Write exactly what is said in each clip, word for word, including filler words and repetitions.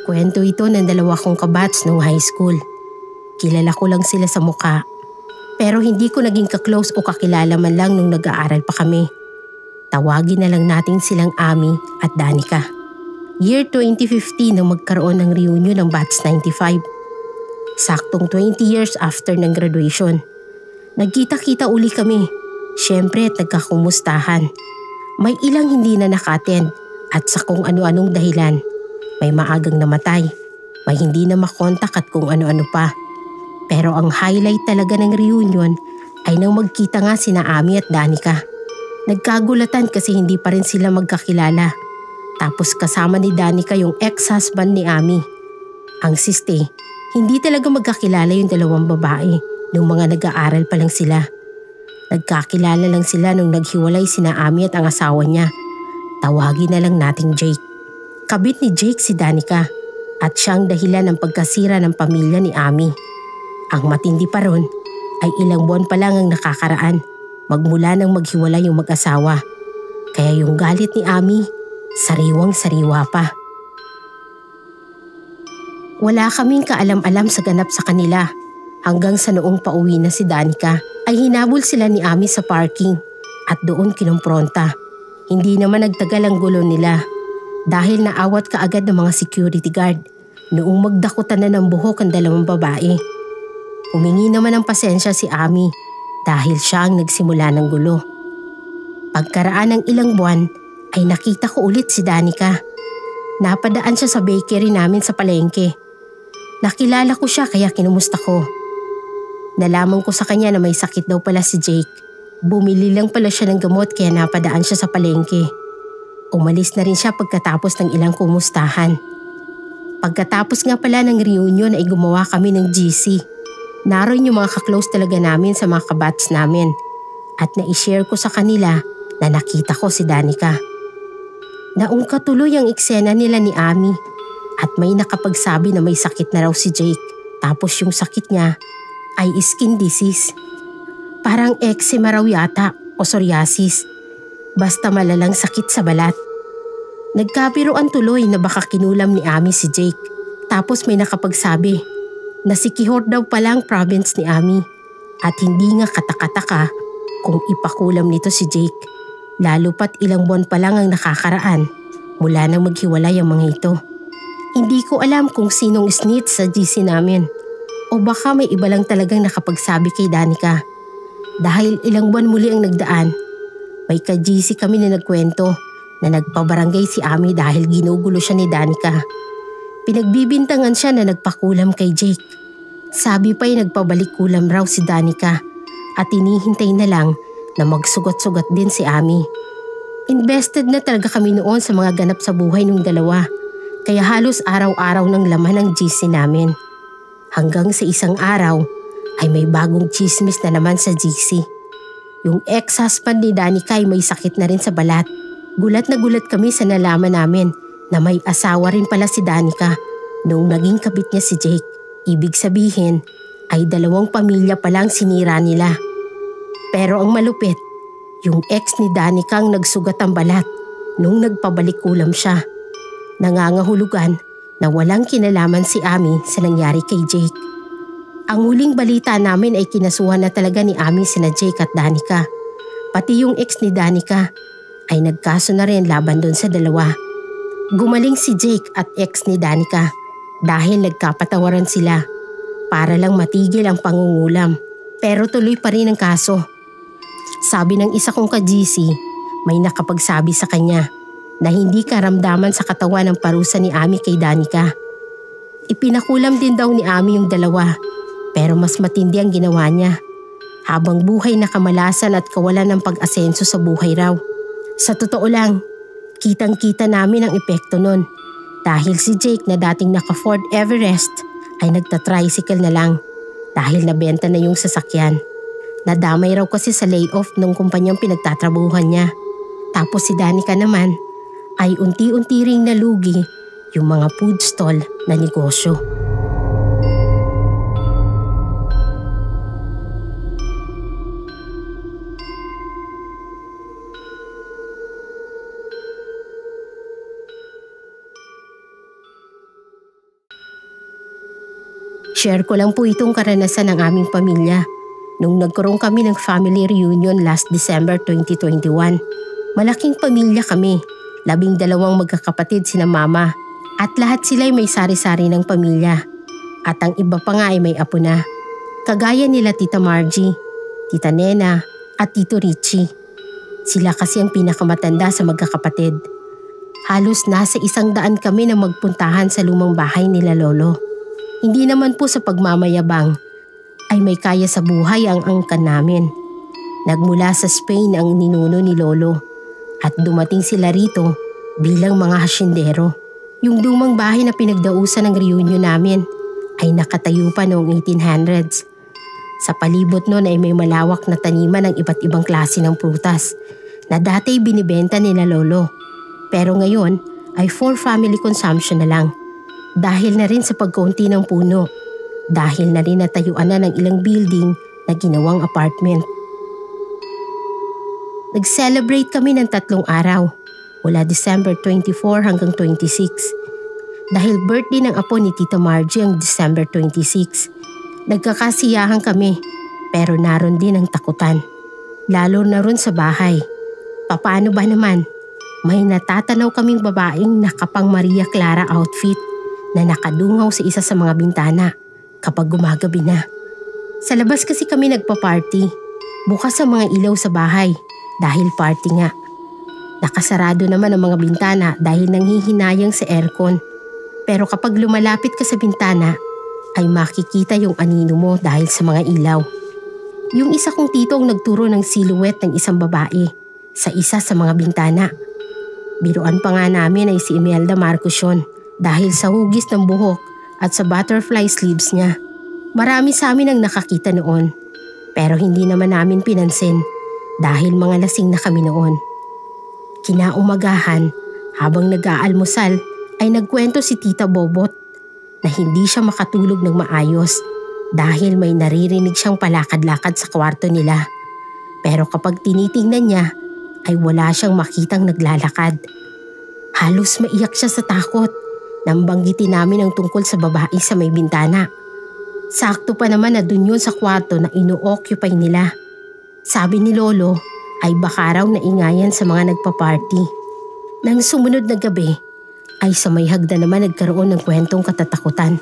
Kwento ito ng dalawa kong kabats nung high school. Kilala ko lang sila sa muka. Pero hindi ko naging kaklose o kakilala man lang nung nag-aaral pa kami. Tawagin na lang natin silang Ami at Danica. Year twenty fifteen nang magkaroon ng reunion ng Batch ninety-five. Saktong twenty years after ng graduation. Nagkita-kita uli kami. Siyempre at nagkakumustahan. May ilang hindi na naka-attend at sa kung ano-anong dahilan. May maagang namatay. May hindi na makontak at kung ano-ano pa. Pero ang highlight talaga ng reunion ay nang magkita nga sina Ami at Danica. Nagkagulatan kasi hindi pa rin sila magkakilala. Tapos kasama ni Danica yung ex-husband ni Ami. Ang siste, hindi talaga magkakilala yung dalawang babae nung mga nag-aaral pa lang sila. Nagkakilala lang sila nung naghiwalay sina Ami at ang asawa niya. Tawagin na lang nating Jake. Kabit ni Jake si Danica at siyang dahilan ng pagkasira ng pamilya ni Ami. Ang matindi pa ron ay ilang buwan pa lang ang nakakaraan magmula nang maghiwalay yung mag-asawa. Kaya yung galit ni Ami, sariwang-sariwa pa. Wala kaming kaalam-alam sa ganap sa kanila hanggang sa noong pauwi na si Danica ay hinabol sila ni Ami sa parking at doon kinumpronta. Hindi naman nagtagal ang gulo nila dahil naawat kaagad ng mga security guard noong magdakutan na ng buhok ang dalawang babae. Humingi naman ng pasensya si Ami dahil siya ang nagsimula ng gulo. Pagkaraan ng ilang buwan ay nakita ko ulit si Danica. Napadaan siya sa bakery namin sa palengke. Nakilala ko siya kaya kinumusta ko. Nalaman ko sa kanya na may sakit daw pala si Jake. Bumili lang pala siya ng gamot kaya napadaan siya sa palengke. Umalis na rin siya pagkatapos ng ilang kumustahan. Pagkatapos nga pala ng reunion ay gumawa kami ng G C. Naroon yung mga kaklose talaga namin sa mga kabats namin. At na-share ko sa kanila na nakita ko si Danica. Naungkat tuloy ang eksena nila ni Ami. At may nakapagsabi na may sakit na raw si Jake. Tapos yung sakit niya ay skin disease. Parang eczema raw yata o psoriasis. Basta malalang sakit sa balat. Nagkabiruan tuloy na baka kinulam ni Ami si Jake. Tapos may nakapagsabi na si Quixote daw palang province ni Ami. At hindi nga katakataka kung ipakulam nito si Jake. Lalo pat ilang buwan pa lang ang nakakaraan mula nang maghiwalay ang mga ito. Hindi ko alam kung sinong snitch sa G C namin o baka may iba lang talagang nakapagsabi kay Danica. Dahil ilang buwan muli ang nagdaan, may ka-G C kami na nagkwento na nagpabarangay si Ami dahil ginugulo siya ni Danica. Pinagbibintangan siya na nagpakulam kay Jake. Sabi pa'y nagpabalik kulam raw si Danica at hinihintay na lang na magsugat-sugat din si Ami. Invested na talaga kami noon sa mga ganap sa buhay ng dalawa. Kaya halos araw-araw ng laman ng G C namin. Hanggang sa isang araw ay may bagong chismis na naman sa G C. Yung ex-husband ni Danica ay may sakit na rin sa balat. Gulat na gulat kami sa nalaman namin na may asawa rin pala si Danica noong naging kabit niya si Jake. Ibig sabihin ay dalawang pamilya palang sinira nila. Pero ang malupit, yung ex ni Danica ang nagsugat ang balat noong nagpabalik kulam siya. Nangangahulugan na walang kinalaman si Ami sa nangyari kay Jake. Ang huling balita namin ay kinasuhan na talaga ni Ami sina Jake at Danica. Pati yung ex ni Danica ay nagkaso na rin laban doon sa dalawa. Gumaling si Jake at ex ni Danica dahil nagkapatawaran sila para lang matigil ang pangungulam. Pero tuloy pa rin ang kaso. Sabi ng isa kong ka-G C, may nakapagsabi sa kanya na hindi karamdaman sa katawan ng parusa ni Ami kay Danica. Ipinakulam din daw ni Ami yung dalawa, pero mas matindi ang ginawa niya. Habang buhay na kamalasan at kawalan ng pag-asenso sa buhay raw. Sa totoo lang, kitang-kita namin ang epekto nun. Dahil si Jake na dating naka-Ford Everest ay nagta-tricycle na lang dahil nabenta na yung sasakyan. Nadamay raw kasi sa layoff ng kumpanyang pinagtatrabuhan niya. Tapos si Danica naman ay unti-unti ring nalugi yung mga food stall na negosyo. Share ko lang po itong karanasan ng aming pamilya. Nung nagkaroon kami ng family reunion last December twenty twenty-one, malaking pamilya kami, labing dalawang magkakapatid sina mama at lahat sila'y may sari-sari ng pamilya. At ang iba pa nga ay may apo na. Kagaya nila Tita Margie, Tita Nena at Tito Richie. Sila kasi ang pinakamatanda sa magkakapatid. Halos nasa isang daan kami na magpuntahan sa lumang bahay nila lolo. Hindi naman po sa pagmamayabang ay may kaya sa buhay ang angkan namin. Nagmula sa Spain ang ninuno ni lolo at dumating sila rito bilang mga hasyendero. Yung lumang bahay na pinagdausan ng reunion namin ay nakatayo pa noong eighteen hundreds. Sa palibot noon ay may malawak na taniman ng iba't ibang klase ng prutas na dati binibenta nila lolo. Pero ngayon ay for family consumption na lang. Dahil na rin sa pagkaunti ng puno. Dahil na rin natayuan na ng ilang building na ginawang apartment. Nag-celebrate kami ng tatlong araw. Mula December twenty-four hanggang twenty-six. Dahil birthday ng apo ni Tita Margie ang December twenty-six. Nagkakasiyahan kami pero naroon din ang takutan. Lalo na ron sa bahay. Papaano ba naman? May natatanaw kaming babaeng nakapang Maria Clara outfit na nakadungaw sa isa sa mga bintana kapag gumagabi na. Sa labas kasi kami nagpa-party. Bukas ang mga ilaw sa bahay dahil party nga. Nakasarado naman ang mga bintana dahil nanghihinayang sa aircon. Pero kapag lumalapit ka sa bintana ay makikita yung anino mo dahil sa mga ilaw. Yung isa kong tito ang nagturo ng silhouette ng isang babae sa isa sa mga bintana. Biruan pa nga namin ay si Imelda Marcos yun dahil sa hugis ng buhok at sa butterfly sleeves niya. Marami sa amin ang nakakita noon pero hindi naman namin pinansin dahil mga lasing na kami noon. Kinaumagahan habang nag-aalmusal ay nagkwento si Tita Bobot na hindi siya makatulog ng maayos dahil may naririnig siyang palakad-lakad sa kwarto nila. Pero kapag tinitingnan niya ay wala siyang makitang naglalakad. Halos maiyak siya sa takot nang banggitin namin ang tungkol sa babae sa may bintana. Sakto pa naman na dun yun sa kwarto na ino-occupy nila. Sabi ni Lolo ay baka raw naingayan sa mga nagpa-party. Nang sumunod na gabi ay sa may hagdan naman nagkaroon ng kwentong katatakutan.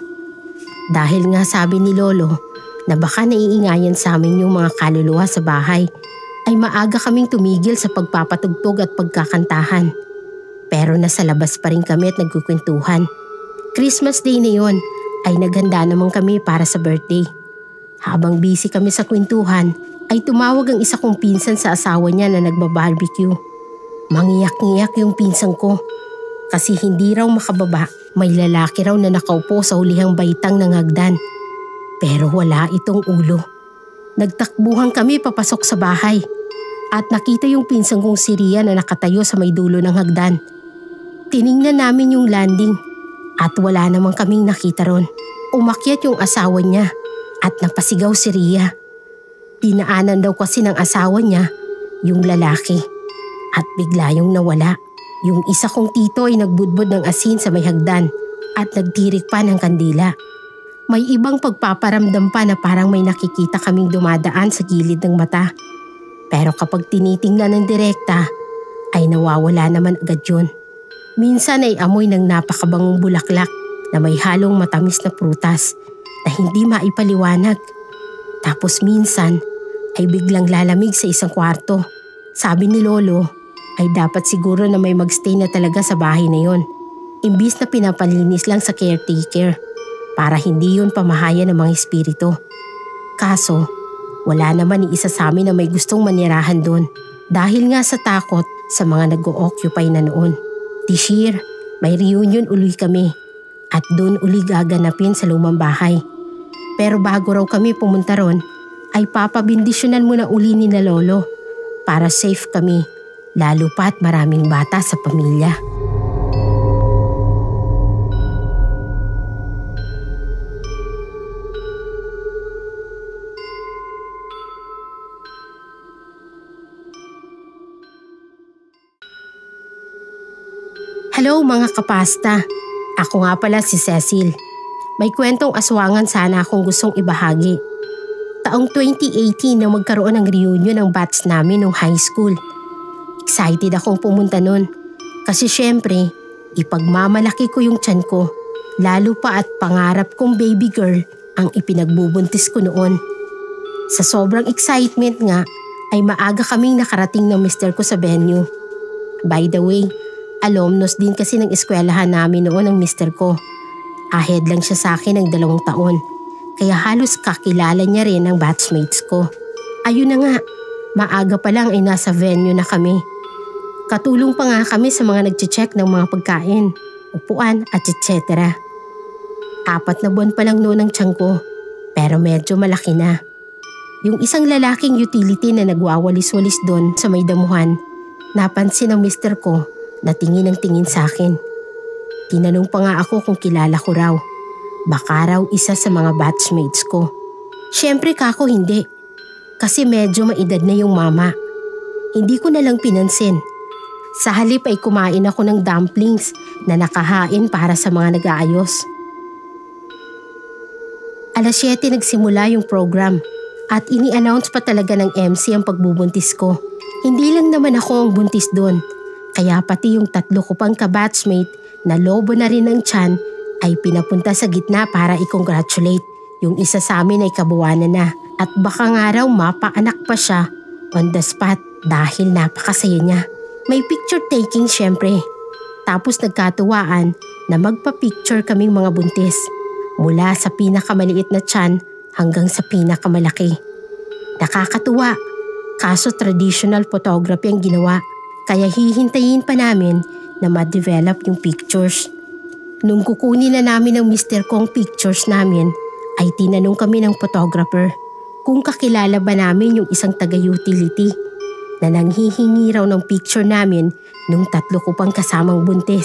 Dahil nga sabi ni Lolo na baka naiingayan sa amin yung mga kaluluwa sa bahay ay maaga kaming tumigil sa pagpapatugtog at pagkakantahan. Pero nasa labas pa rin kami at nagkukwentuhan. Christmas Day na yun ay naghanda naman kami para sa birthday. Habang busy kami sa kwentuhan ay tumawag ang isa kong pinsan sa asawa niya na nagbabarbecue. Mangiyak-ngiyak yung pinsan ko kasi hindi raw makababa. May lalaki raw na nakaupo sa hulihang baitang ng hagdan. Pero wala itong ulo. Nagtakbuhan kami papasok sa bahay at nakita yung pinsan kong si Ria na nakatayo sa may dulo ng hagdan. Tiningnan namin yung landing at wala namang kaming nakita ron. Umakyat yung asawa niya at napasigaw si Ria. Dinaanan daw kasi ng asawa niya yung lalaki at bigla yung nawala. Yung isa kong tito ay nagbudbod ng asin sa may hagdan at nagtirik pa ng kandila. May ibang pagpaparamdam pa na parang may nakikita kaming dumadaan sa gilid ng mata. Pero kapag tinitingnan ng direkta ay nawawala naman agad yun. Minsan ay amoy ng napakabangong bulaklak na may halong matamis na prutas na hindi maipaliwanag. Tapos minsan ay biglang lalamig sa isang kwarto. Sabi ni Lolo ay dapat siguro na may magstay na talaga sa bahay na yon. Imbis na pinapalinis lang sa caretaker para hindi yun pamahayan ng mga espiritu. Kaso wala naman ni isa sa amin na may gustong manirahan doon dahil nga sa takot sa mga nag-o-occupy na noon. This year, may reunion uli kami at doon uli gaganapin sa lumang bahay. Pero bago raw kami pumunta ron, ay papabindisyonan muna uli ni na Lolo para safe kami, lalo pa't maraming bata sa pamilya. Hello mga kapasta, ako nga pala si Cecil. May kwentong aswangan sana akong gustong ibahagi. Taong twenty eighteen na magkaroon ng reunion ng batch namin nung high school. Excited akong pumunta nun. Kasi syempre, ipagmamalaki ko yung tiyan ko. Lalo pa at pangarap kong baby girl ang ipinagbubuntis ko noon. Sa sobrang excitement nga, ay maaga kaming nakarating ng mister ko sa venue. By the way, alumnus din kasi ng eskwelahan namin noon ang mister ko. Ahead lang siya sa akin ng dalawang taon, kaya halos kakilala niya rin ang batchmates ko. Ayun na nga, maaga pa lang ay nasa venue na kami. Katulong pa nga kami sa mga nagche-check ng mga pagkain, upuan at et cetera. Apat na buwan pa lang noon ang tiyan ko, pero medyo malaki na. Yung isang lalaking utility na nagwawalis-walis doon sa may damuhan, napansin ng mister ko na tingin ng tingin sa akin. Tinanong pa nga ako kung kilala ko raw. Baka raw isa sa mga batchmates ko. Siyempre kako hindi, kasi medyo maedad na yung mama. Hindi ko na lang pinansin. Sa halip ay kumain ako ng dumplings na nakahain para sa mga nag-aayos. Alas siyete nagsimula yung program at ini-announce pa talaga ng M C ang pagbubuntis ko. Hindi lang naman ako ang buntis doon, kaya pati yung tatlo ko pang kabatchmate na lobo na rin ng tiyan ay pinapunta sa gitna para i-congratulate. Yung isa sa amin ay kabuwanan na at baka nga raw mapaanak pa siya on the spot dahil napakasaya niya. May picture taking syempre. Tapos nagkatuwaan na magpa-picture kaming mga buntis. Mula sa pinakamaliit na tiyan hanggang sa pinakamalaki. Nakakatuwa, kaso traditional photography ang ginawa. Kaya hihintayin pa namin na ma-develop yung pictures. Nung kukunin na namin ng mister kong pictures namin, ay tinanong kami ng photographer kung kakilala ba namin yung isang taga-utility na nanghihingi raw ng picture namin nung tatlo ko pang kasamang buntis.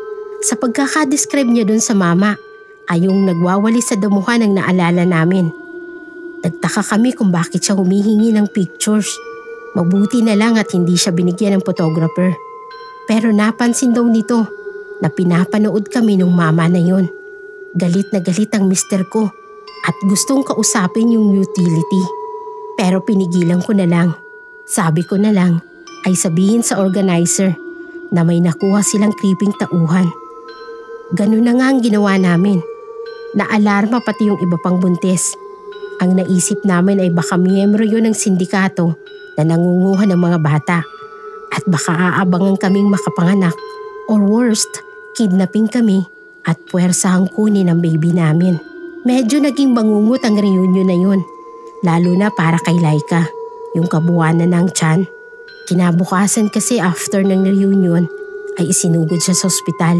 Sa pagkakadescribe niya dun sa mama, ay yung nagwawali sa damuhan ang naalala namin. Nagtaka kami kung bakit siya humihingi ng pictures. Mabuti na lang at hindi siya binigyan ng photographer. Pero napansin daw nito na pinapanood kami nung mama na yon. Galit na galit ang mister ko at gustong kausapin yung utility. Pero pinigilan ko na lang. Sabi ko na lang ay sabihin sa organizer na may nakuha silang creeping tauhan. Ganun na nga ang ginawa namin. Naalarma pati yung iba pang buntis. Ang naisip namin ay baka miyembro yun ng sindikato na nangunguha ng mga bata. At baka aabangan kaming makapanganak or worst, kidnapping kami at puwersahang kunin ang baby namin. Medyo naging bangungot ang reunion na yun, lalo na para kay Laika, yung kabuwanan ng tiyan. Kinabukasan kasi after ng reunion ay isinugod siya sa ospital.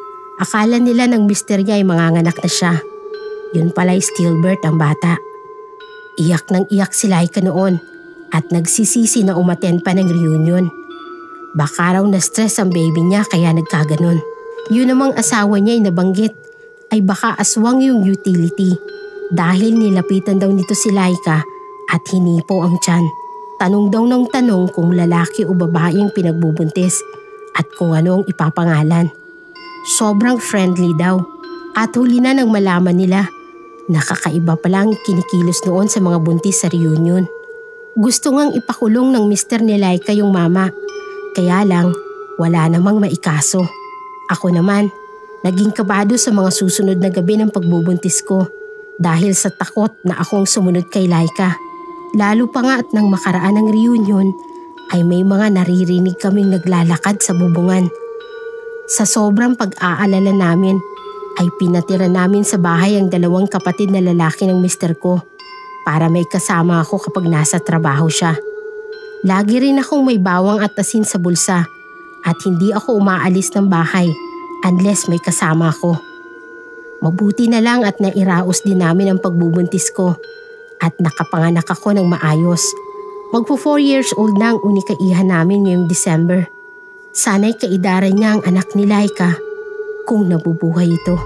Akala nila ng mister niya ay manganganak na siya. Yun pala'y stillbirth ang bata. Iyak nang iyak si Laika noon at nagsisisi na umattend pa ng reunion. Baka raw na-stress ang baby niya kaya nagkaganon. Yun namang asawa niya ay nabanggit ay baka aswang yung utility dahil nilapitan daw nito si Laika at hinipo ang tiyan. Tanong daw ng tanong kung lalaki o babae ang pinagbubuntis at kung ano ang ipapangalan. Sobrang friendly daw at huli na nang malaman nila. Nakakaiba pa lang kinikilos noon sa mga buntis sa reunion. Gusto ngang ipakulong ng mister ni Laika yung mama. Kaya lang, wala namang maikaso. Ako naman, naging kabado sa mga susunod na gabi ng pagbubuntis ko dahil sa takot na akong sumunod kay Laika. Lalo pa nga at nang makaraan ng reunion ay may mga naririnig kaming naglalakad sa bubungan. Sa sobrang pag-aalala namin ay pinatira namin sa bahay ang dalawang kapatid na lalaki ng mister ko para may kasama ako kapag nasa trabaho siya. Lagi rin akong may bawang at asin sa bulsa at hindi ako umaalis ng bahay unless may kasama ako. Mabuti na lang at nairaos din namin ang pagbubuntis ko at nakapanganak ako ng maayos. Magpo four years old na ang unikaihan namin ngayong December. Sana'y kaidaran niya ang anak ni Laika kung nabubuhay ito.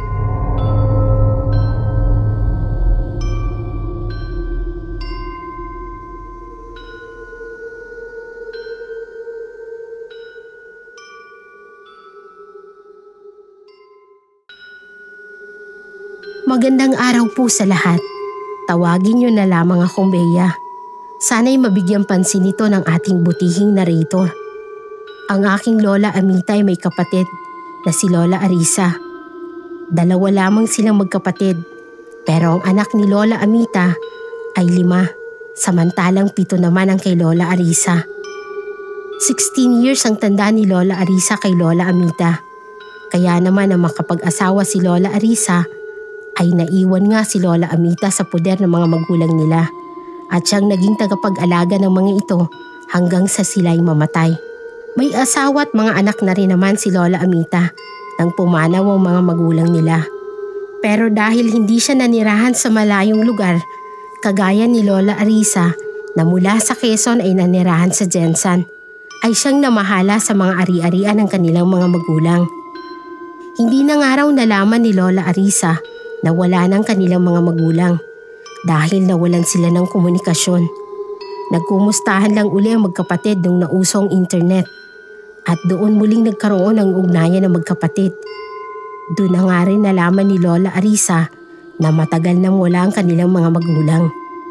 Magandang araw po sa lahat. Tawagin niyo na lamang akong Bea. Sana'y mabigyan pansin ito ng ating butihing narrator. Ang aking Lola Amita ay may kapatid na si Lola Arisa. Dalawa lamang silang magkapatid, pero ang anak ni Lola Amita ay lima, samantalang pito naman ang kay Lola Arisa. sixteen years ang tanda ni Lola Arisa kay Lola Amita. Kaya naman na makapag-asawa si Lola Arisa ay naiwan nga si Lola Amita sa poder ng mga magulang nila at siyang naging tagapag-alaga ng mga ito hanggang sa sila'y mamatay. May asawa at mga anak na rin naman si Lola Amita nang pumanaw ang mga magulang nila. Pero dahil hindi siya nanirahan sa malayong lugar, kagaya ni Lola Arisa na mula sa Quezon ay nanirahan sa Jensan, ay siyang namahala sa mga ari-arian ng kanilang mga magulang. Hindi na nga raw nalaman ni Lola Arisa na wala ng kanilang mga magulang dahil nawalan sila ng komunikasyon. Nagkumustahan lang uli ang magkapatid nung nausong internet at doon muling nagkaroon ng ugnayan ng magkapatid. Doon na nga rin nalaman ni Lola Arisa na matagal nang wala ang kanilang mga magulang.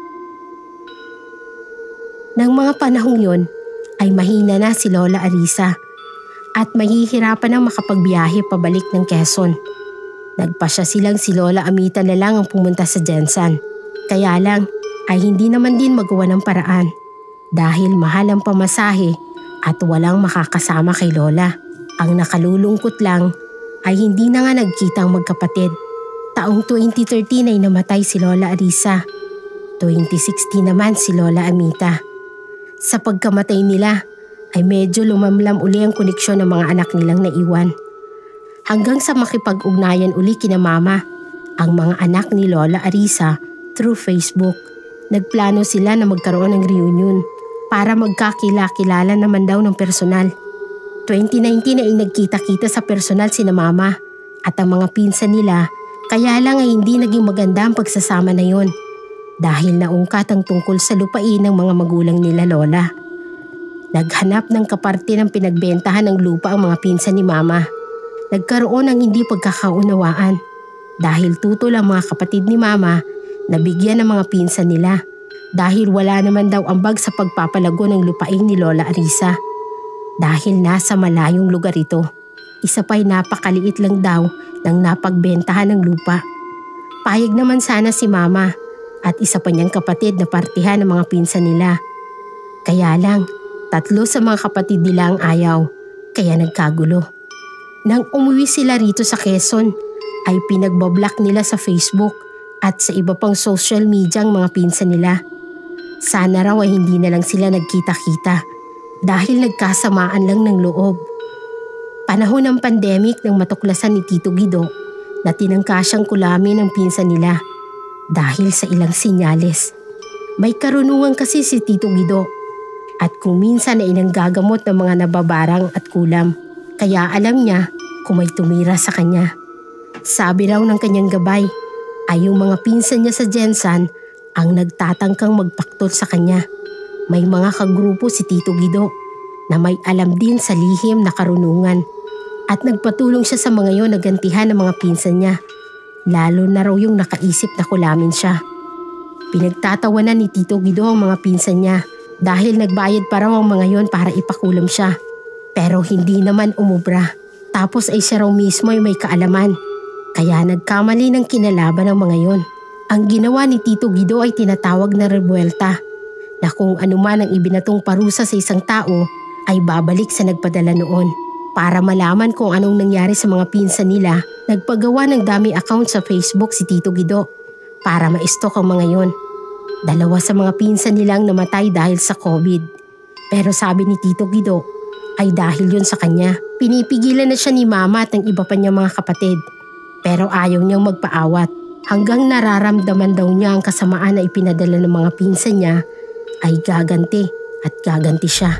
Nang mga panahong yon ay mahina na si Lola Arisa at mahihirapan ang makapagbiyahe pabalik ng Quezon. Nagpasya silang si Lola Amita na lang ang pumunta sa Jensan. Kaya lang ay hindi naman din magawa ng paraan dahil mahal ang pamasahe at walang makakasama kay Lola. Ang nakalulungkot lang ay hindi na nga nagkita ang magkapatid. Taong twenty thirteen ay namatay si Lola Arisa. twenty sixteen naman si Lola Amita. Sa pagkamatay nila ay medyo lumamlam uli ang koneksyon ng mga anak nilang naiwan. Hanggang sa makipag-ugnayan uli kina Mama ang mga anak ni Lola Arisa through Facebook. Nagplano sila na magkaroon ng reunion para magkakilala-kilala naman daw ng personal. twenty nineteen ay nagkita-kita sa personal sina Mama at ang mga pinsan nila, kaya lang ay hindi naging maganda ang pagsasama na yon dahil naungkat ang tungkol sa lupain ng mga magulang nila Lola. Naghanap ng kaparte ng pinagbentahan ng lupa ang mga pinsan ni Mama. Nagkaroon ng hindi pagkakaunawaan dahil tutol ang mga kapatid ni Mama na bigyan ng mga pinsan nila dahil wala naman daw ambag sa pagpapalago ng lupain ni Lola Arisa dahil nasa malayong lugar ito. Isa pa'y napakaliit lang daw ng napagbentahan ng lupa. Payag naman sana si Mama at isa pa niyang kapatid na partihan ng mga pinsan nila. Kaya lang, tatlo sa mga kapatid nila ang ayaw, kaya nagkagulo. Nang umuwi sila rito sa Quezon, ay pinagbablock nila sa Facebook at sa iba pang social media ang mga pinsan nila. Sana raw ay hindi na lang sila nagkita-kita dahil nagkasamaan lang ng loob. Panahon ng pandemic nang matuklasan ni Tito Guido na tinangka siyang kulamin ng pinsan nila dahil sa ilang sinyales. May karunungan kasi si Tito Guido at kung minsan ay nanggagamot ng mga nababarang at kulam, kaya alam niya kung may tumira sa kanya. Sabi raw ng kanyang gabay ay yung mga pinsan niya sa Jensan ang nagtatangkang magpaktol sa kanya. May mga kagrupo si Tito Guido na may alam din sa lihim na karunungan at nagpatulong siya sa mga yon na gantihan ng mga pinsan niya. Lalo na raw yung nakaisip na kulamin siya. Pinagtatawanan ni Tito Guido ang mga pinsan niya dahil nagbayad pa raw ang mga yon para ipakulam siya. Pero hindi naman umubra. Tapos ay siya raw mismo ay may kaalaman. Kaya nagkamali ng kinalaban ng mga yon. Ang ginawa ni Tito Guido ay tinatawag na rebuelta na kung anuman ang ibinatong parusa sa isang tao ay babalik sa nagpadala noon. Para malaman kung anong nangyari sa mga pinsan nila, nagpagawa ng dummy account sa Facebook si Tito Guido para ma-stalk ang mga yon. Dalawa sa mga pinsan nilang namatay dahil sa COVID. Pero sabi ni Tito Guido ay dahil yun sa kanya. Pinipigilan na siya ni Mama at ng iba pa niyang mga kapatid. Pero ayaw niyang magpaawat. Hanggang nararamdaman daw niya ang kasamaan na ipinadala ng mga pinsan niya ay gaganti at gaganti siya.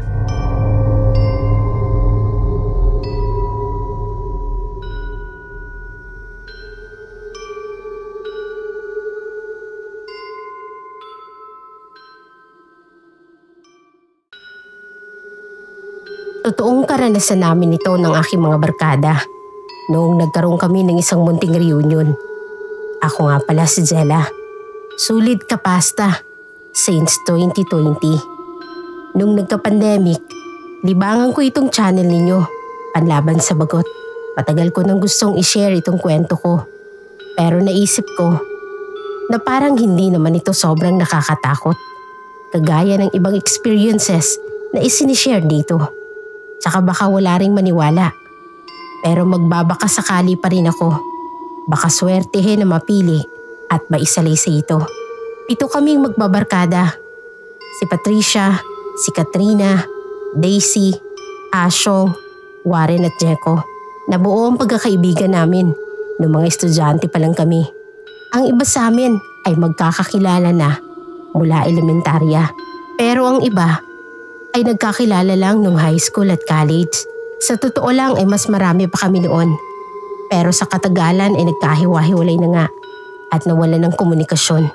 Totoong karanasan namin ito ng aking mga barkada noong nagkaroon kami ng isang munting reunion. Ako nga pala si Jella. Sulit ka pasta. Since twenty twenty. Nung nagka-pandemic, libangan ko itong channel ninyo. Panlaban sa bagot. Matagal ko nang gustong i-share itong kwento ko. Pero naisip ko na parang hindi naman ito sobrang nakakatakot. Kagaya ng ibang experiences na isinishare dito. Tsaka baka wala ring maniwala. Pero magbabaka sakali pa rin ako. Baka swertehin na mapili at maisalay sa ito. Pito kaming magbabarkada. Si Patricia, si Katrina, Daisy, Asyong, Warren at Jeko. Nabuo ang pagkakaibigan namin noong mga estudyante pa lang kami. Ang iba sa amin ay magkakakilala na mula elementarya. Pero ang iba ay nagkakilala lang nung high school at college. Sa totoo lang ay mas marami pa kami noon. Pero sa katagalan ay nagkahiwa-hiwalay na nga at nawala ng komunikasyon.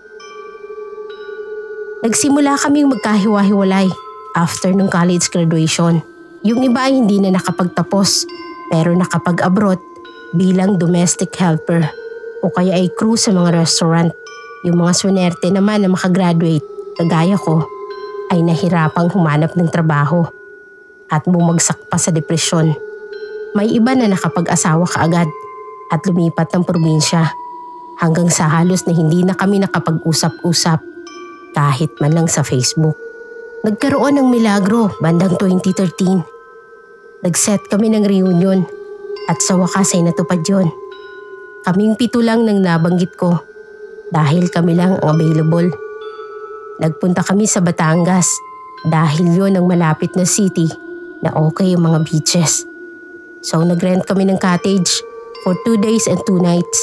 Nagsimula kaming magkahiwa-hiwalay after nung college graduation. Yung iba ay hindi na nakapagtapos pero nakapag-abroad bilang domestic helper o kaya ay crew sa mga restaurant. Yung mga swinerte naman na makagraduate, kagaya ko, ay nahirapang humanap ng trabaho at bumagsak pa sa depresyon. May iba na nakapag-asawa kaagad at lumipat ng probinsya hanggang sa halos na hindi na kami nakapag-usap-usap kahit man lang sa Facebook. Nagkaroon ng milagro bandang twenty thirteen. Nag-set kami ng reunion at sa wakas ay natupad yun. Kaming pito lang nang nabanggit ko dahil kami lang ang available. Nagpunta kami sa Batangas dahil yun ang malapit na city na okay yung mga beaches. So nag-rent kami ng cottage for two days and two nights.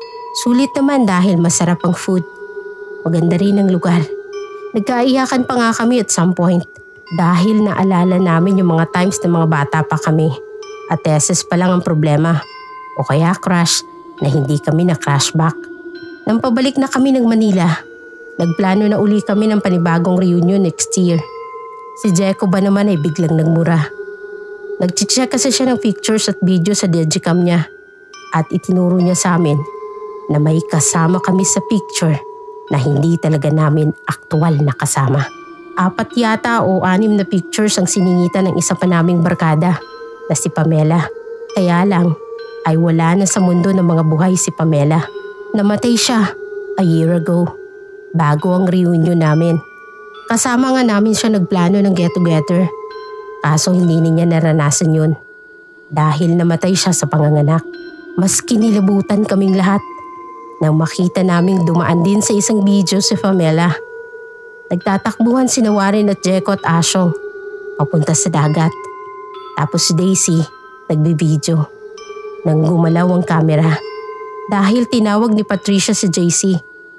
Sulit naman dahil masarap ang food. Maganda rin ang lugar. Nagkaiyakan pa nga kami at some point dahil naalala namin yung mga times na mga bata pa kami at teses pa lang ang problema o kaya crush na hindi kami na-crash back. Nang pabalik na kami ng Manila, nagplano na uli kami ng panibagong reunion next year. Si Jeko ba naman ay biglang nagmura. Nag-check kasi siya ng pictures at video sa digicam niya at itinuro niya sa amin na may kasama kami sa picture na hindi talaga namin aktual na kasama. Apat yata o anim na pictures ang siningitan ng isa pa naming barkada na si Pamela. Kaya lang ay wala na sa mundo ng mga buhay si Pamela. Namatay siya a year ago bago ang reunion namin. Kasama nga namin siya nagplano ng get-together. Kaso hindi niya naranasan yun dahil namatay siya sa panganganak. Mas kinilabutan kaming lahat nang makita naming dumaan din sa isang video si Pamela. Nagtatakbuhan si Warren at Jeko at Asyong papunta sa dagat. Tapos si Daisy nagbibideo nang gumalaw ang kamera. Dahil tinawag ni Patricia si J C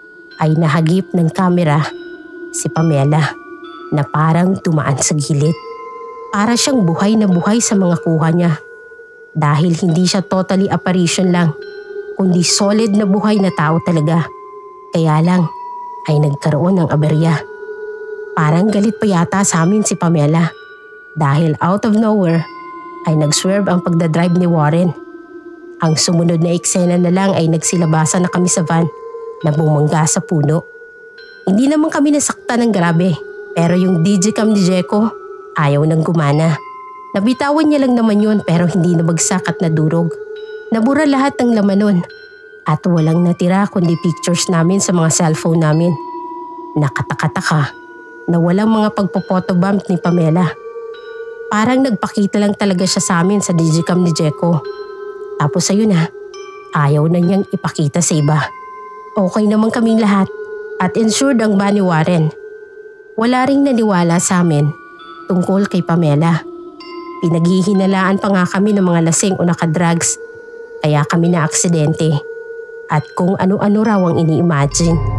ay nahagip ng kamera si Pamela na parang dumaan sa gilid. Para siyang buhay na buhay sa mga kuha niya dahil hindi siya totally apparition lang kundi solid na buhay na tao talaga. Kaya lang ay nagkaroon ng aberya. Parang galit pa yata sa amin si Pamela dahil out of nowhere ay nag-swerve ang pagdadrive ni Warren. Ang sumunod na eksena na lang ay nagsilabasan na kami sa van na bumangga sa puno. Hindi naman kami nasaktan ng grabe pero yung digicam ni Jeko ayaw nang gumana. Nabitawan niya lang naman yun pero hindi nabagsak at nadurog. Nabura lahat ng laman nun at walang natira kundi pictures namin sa mga cellphone namin. Nakataka-taka na walang mga pagpo-photobomb ni Pamela. Parang nagpakita lang talaga siya sa amin sa digicam ni Jeko. Tapos ayun na, ayaw na niyang ipakita sa iba. Okay naman kaming lahat at insured ang van ni Warren. Wala ring naniwala sa amin tungkol kay Pamela. Pinaghihinalaan pa nga kami ng mga lasing o nakadrugs kaya kami na aksidente at kung ano-ano raw ang ini-imagine.